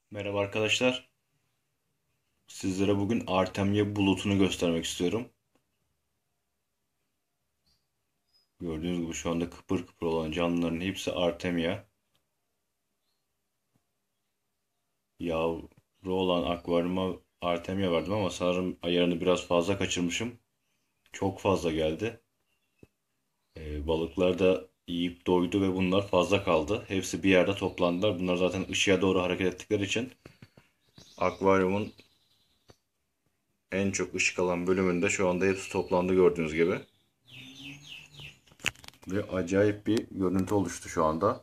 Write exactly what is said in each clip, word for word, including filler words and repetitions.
Merhaba arkadaşlar. Sizlere bugün Artemia bulutunu göstermek istiyorum. Gördüğünüz gibi şu anda kıpır kıpır olan canlıların hepsi Artemia. Yavru olan akvaryuma Artemia verdim ama sanırım ayarını biraz fazla kaçırmışım. Çok fazla geldi. Ee, balıklar da yiyip doydu ve bunlar fazla kaldı. Hepsi bir yerde toplandılar. Bunlar zaten ışığa doğru hareket ettikleri için akvaryumun en çok ışık alan bölümünde şu anda hepsi toplandı gördüğünüz gibi. Ve acayip bir görüntü oluştu şu anda.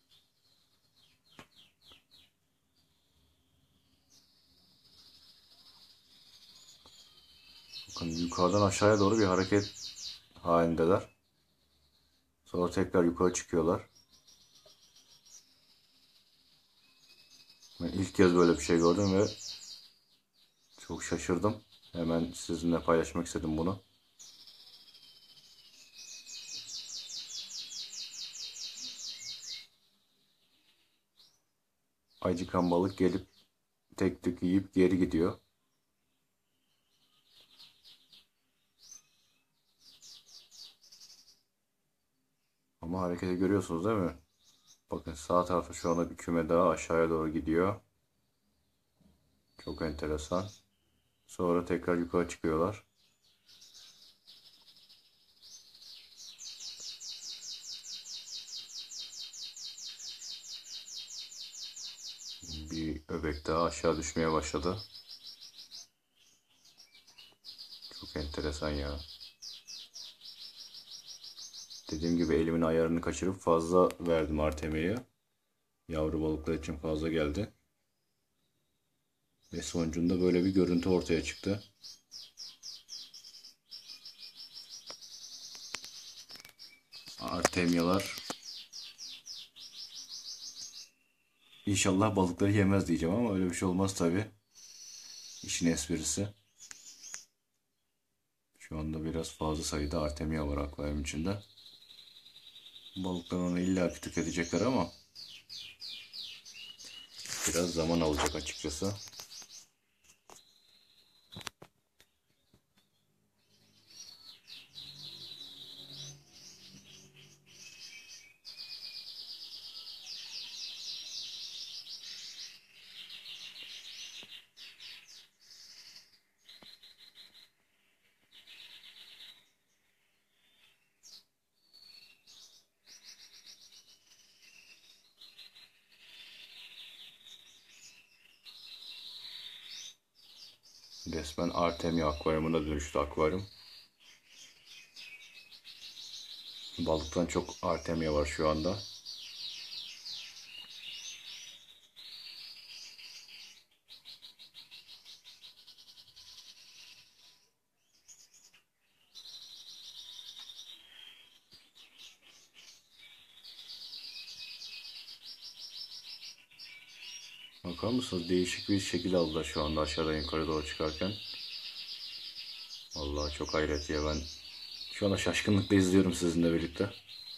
Bakın yukarıdan aşağıya doğru bir hareket halindeler. Sonra tekrar yukarı çıkıyorlar. Ben ilk kez böyle bir şey gördüm ve çok şaşırdım. Hemen sizinle paylaşmak istedim bunu. Acıkan balık gelip tek tek yiyip geri gidiyor. Ama hareketi görüyorsunuz değil mi? Bakın sağ tarafta şu anda bir küme daha aşağıya doğru gidiyor. Çok enteresan. Sonra tekrar yukarı çıkıyorlar. Bir öbek daha aşağı düşmeye başladı. Çok enteresan ya. Dediğim gibi elimin ayarını kaçırıp fazla verdim Artemia'ya. Yavru balıklar için fazla geldi. Ve sonucunda böyle bir görüntü ortaya çıktı. Artemyalar İnşallah balıkları yemez diyeceğim ama öyle bir şey olmaz tabi. İşin esprisi. Şu anda biraz fazla sayıda Artemia var akvaryum içinde. Balıklar onu illaki tüketecekler ama biraz zaman alacak açıkçası. Resmen Artemia akvaryumuna dönüştü akvaryum. Balıktan çok Artemia var şu anda. Bakar mısınız? Değişik bir şekil aldılar şu anda aşağıdan yukarı doğru çıkarken. Vallahi çok hayret ya, ben şu anda şaşkınlıkla izliyorum sizinle birlikte.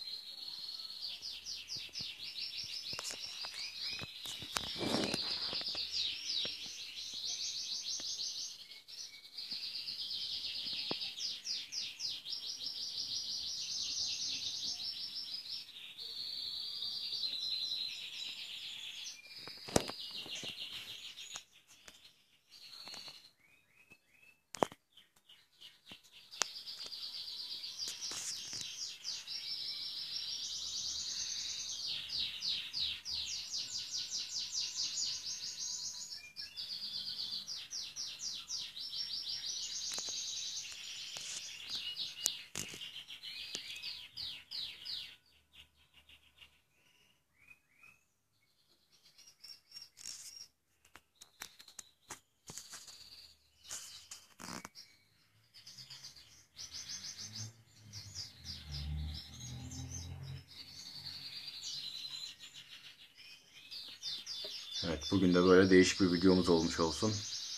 Evet, bugün de böyle değişik bir videomuz olmuş olsun.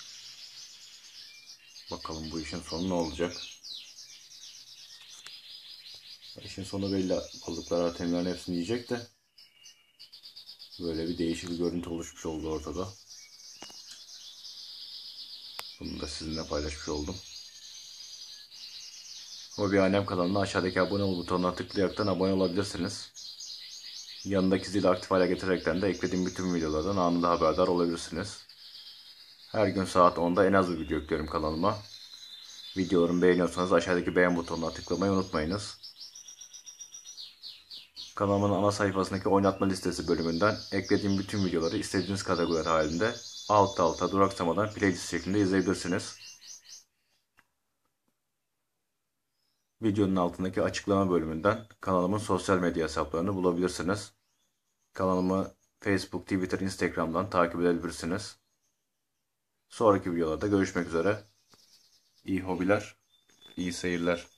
Bakalım bu işin sonu ne olacak. İşin sonu belli. Balıklar Artemya'nın hepsini yiyecek de böyle bir değişik bir görüntü oluşmuş oldu ortada. Bunu da sizinle paylaşmış oldum. Hobi Alem kanalına aşağıdaki abone ol butonuna tıklayaraktan abone olabilirsiniz. Yanındaki zili aktif hale getirerekten de eklediğim bütün videolardan anında haberdar olabilirsiniz. Her gün saat onda en az bir video yüklüyorum kanalıma. Videolarımı beğeniyorsanız aşağıdaki beğen butonuna tıklamayı unutmayınız. Kanalımın ana sayfasındaki oynatma listesi bölümünden eklediğim bütün videoları istediğiniz kategoriler halinde alt alta duraksamadan playlist şeklinde izleyebilirsiniz. Videonun altındaki açıklama bölümünden kanalımın sosyal medya hesaplarını bulabilirsiniz. Kanalımı Facebook, Twitter, Instagram'dan takip edebilirsiniz. Sonraki videolarda görüşmek üzere. İyi hobiler, iyi seyirler.